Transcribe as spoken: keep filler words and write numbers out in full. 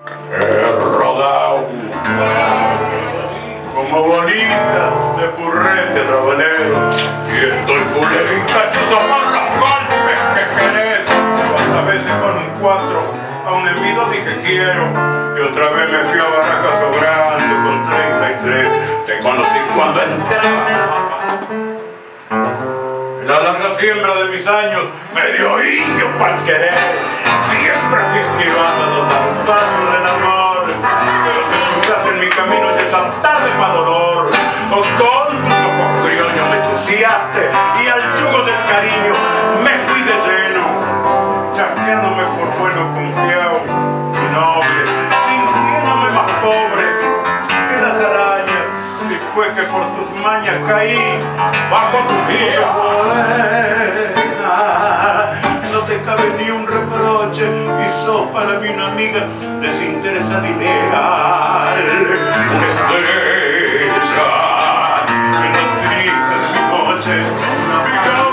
He rodado como bolita de purrete rabanero y estoy culero y cachoso por los golpes que querés. Cuántas veces con un cuatro a un envido dije quiero y otra vez me fui a Baraca sobrando con treinta y tres. Te conocí cuando entraba. En la larga siembra de mis años me dio indio pa'l querer. Siempre fui esquivando los zapatos del amor, pero te cruzaste en mi camino y esa tarde pa' dolor. O con tus ojos criollos me chuciaste y al yugo del cariño me fui de lleno, chasqueándome por bueno confiado y noble, sintiéndome más pobre que las arañas. Después que por tus mañas caí bajo tu vida buena, no te cabe ni un reproche y sos para mí una amiga desinteresada y leal, una estrella en lo triste de mi noche, una amiga.